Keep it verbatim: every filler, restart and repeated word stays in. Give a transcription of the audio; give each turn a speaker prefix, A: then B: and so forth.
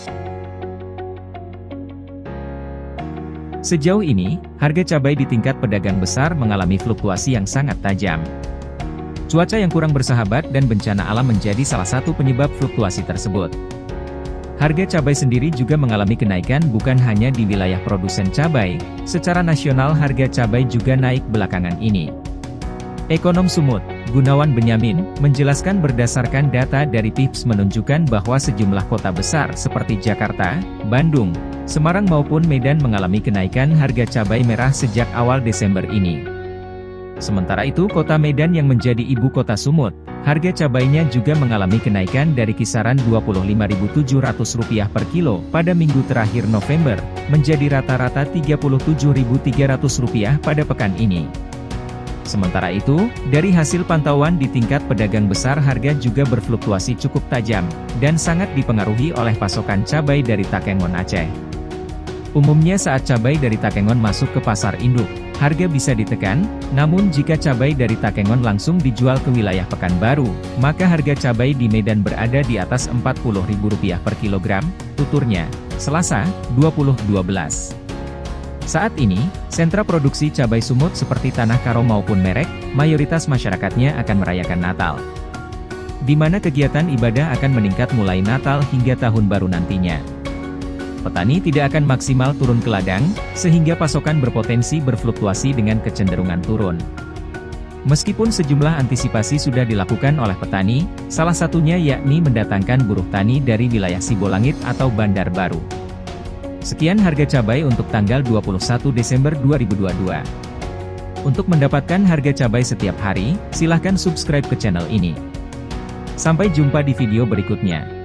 A: Sejauh ini, harga cabai di tingkat pedagang besar mengalami fluktuasi yang sangat tajam. Cuaca yang kurang bersahabat dan bencana alam menjadi salah satu penyebab fluktuasi tersebut. Harga cabai sendiri juga mengalami kenaikan bukan hanya di wilayah produsen cabai, secara nasional harga cabai juga naik belakangan ini. Ekonom Sumut, Gunawan Benyamin, menjelaskan berdasarkan data dari P I P S menunjukkan bahwa sejumlah kota besar seperti Jakarta, Bandung, Semarang maupun Medan mengalami kenaikan harga cabai merah sejak awal Desember ini. Sementara itu kota Medan yang menjadi ibu kota Sumut, harga cabainya juga mengalami kenaikan dari kisaran dua puluh lima ribu tujuh ratus rupiah per kilo pada minggu terakhir November, menjadi rata-rata tiga puluh tujuh ribu tiga ratus rupiah pada pekan ini. Sementara itu, dari hasil pantauan di tingkat pedagang besar harga juga berfluktuasi cukup tajam, dan sangat dipengaruhi oleh pasokan cabai dari Takengon Aceh. Umumnya saat cabai dari Takengon masuk ke pasar induk, harga bisa ditekan, namun jika cabai dari Takengon langsung dijual ke wilayah Pekanbaru, maka harga cabai di Medan berada di atas empat puluh ribu rupiah per kilogram, tuturnya, Selasa, dua puluh dua belas. Saat ini, sentra produksi cabai Sumut seperti Tanah Karo maupun Merek, mayoritas masyarakatnya akan merayakan Natal, di mana kegiatan ibadah akan meningkat mulai Natal hingga Tahun Baru nantinya. Petani tidak akan maksimal turun ke ladang, sehingga pasokan berpotensi berfluktuasi dengan kecenderungan turun. Meskipun sejumlah antisipasi sudah dilakukan oleh petani, salah satunya yakni mendatangkan buruh tani dari wilayah Sibolangit atau Bandar Baru. Sekian harga cabai untuk tanggal dua puluh satu Desember dua ribu dua puluh dua. Untuk mendapatkan harga cabai setiap hari, silahkan subscribe ke channel ini. Sampai jumpa di video berikutnya.